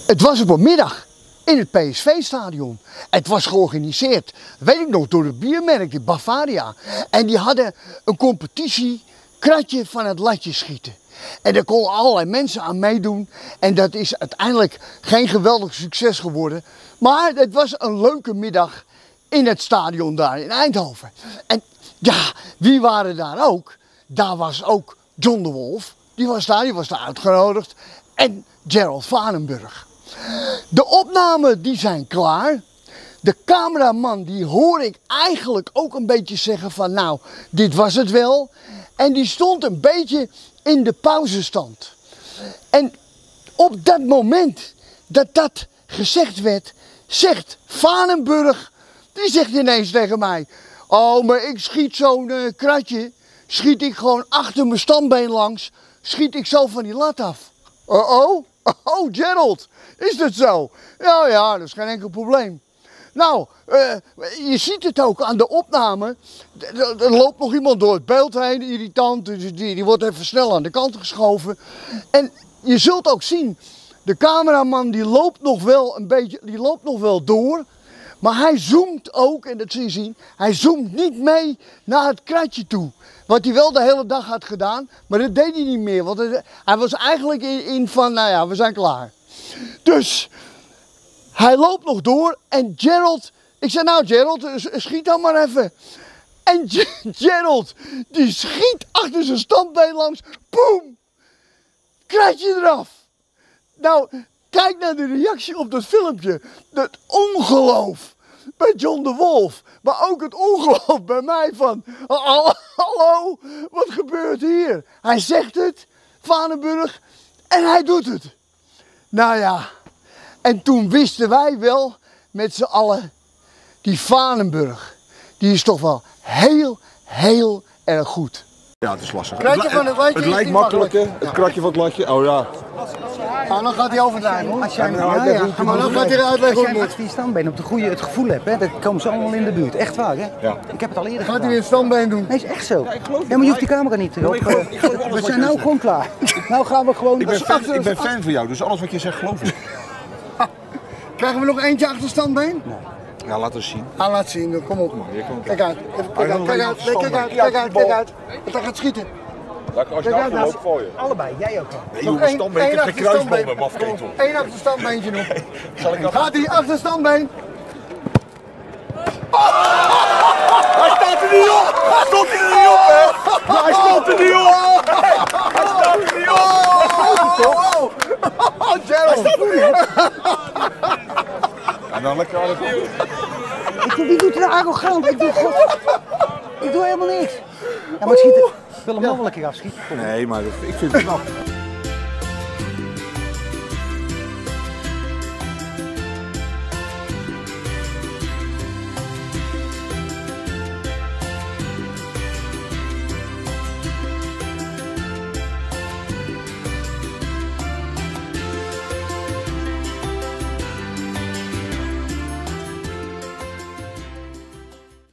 Het was op een middag in het PSV-stadion. Het was georganiseerd, weet ik nog, door het biermerk, de Bavaria. En die hadden een competitie, kratje van het latje schieten. En daar konden allerlei mensen aan meedoen. En dat is uiteindelijk geen geweldig succes geworden. Maar het was een leuke middag in het stadion daar in Eindhoven. En ja, wie waren daar ook? Daar was ook John de Wolf. Die was daar uitgenodigd. En Gerald Vanenburg. De opnamen die zijn klaar. De cameraman die hoor ik eigenlijk ook een beetje zeggen van nou, dit was het wel. En die stond een beetje in de pauzestand. En op dat moment dat dat gezegd werd, zegt Vanenburg, die zegt ineens tegen mij: oh, maar ik schiet zo'n kratje, schiet ik gewoon achter mijn standbeen langs, schiet ik zo van die lat af. Oh, Gerald, is dat zo? Ja, dat is geen enkel probleem. Nou, je ziet het ook aan de opname. Er loopt nog iemand door het beeld heen, irritant, dus die wordt even snel aan de kant geschoven. En je zult ook zien, de cameraman die loopt nog wel een beetje, die loopt nog wel door. Maar hij zoomt ook, en dat zul je zien, hij zoomt niet mee naar het kratje toe. Wat hij wel de hele dag had gedaan, maar dat deed hij niet meer. Want hij was eigenlijk in van, nou ja, we zijn klaar. Dus hij loopt nog door en Gerald, ik zei nou Gerald, schiet dan maar even. En Gerald, die schiet achter zijn standbeen langs, boem, kratje eraf. Nou, kijk naar de reactie op dat filmpje. Het ongeloof bij John de Wolf. Maar ook het ongeloof bij mij van, hallo, wat gebeurt hier? Hij zegt het, Vanenburg, en hij doet het. Nou ja, en toen wisten wij wel met z'n allen, die Vanenburg, die is toch wel heel erg goed. Ja, het is lastig. Het lijkt makkelijk, hè? Het kratje van het latje. Oh ja. Nou, dan gaat hij overdrijven hoor. Als jij, Maar dan gaat hij uitleggen hoe het moet. met die standbeen op het gevoel hebt, hè, dan komen ze allemaal in de buurt. Echt waar, hè? Ja. Ik heb het al eerder Gaat gedaan. hij weer een standbeen doen? Nee, is echt zo. Ja, ik geloof Ja, maar je hoeft die camera niet te op. We zijn nou gewoon klaar. Nou gaan we gewoon... Ik ben fan van jou, dus alles wat je zegt geloof ik. Krijgen we nog eentje achter standbeen? Nee. Ja, laat eens zien. Laat zien, kom op. Hier komt Kijk uit, kijk uit. Want hij gaat schieten. als je nou loopt voor je. Allebei, jij ook wel. Nee, jongen, standbeen. Ik heb geen kruisboom met mafketel. Eén achter standbeentje nog. Gaat hij achter standbeen? Hij staat er niet op! Hij stond er niet op, hè! Hij stond er niet op! Hij staat er niet op! Gerald! En dan lekker aan de kant. Wie doet er arrogant? Ik doe helemaal niks. Ja, maar schieten. Ik wil hem nog wel een keer afschieten. Nee, maar ik vind het knap.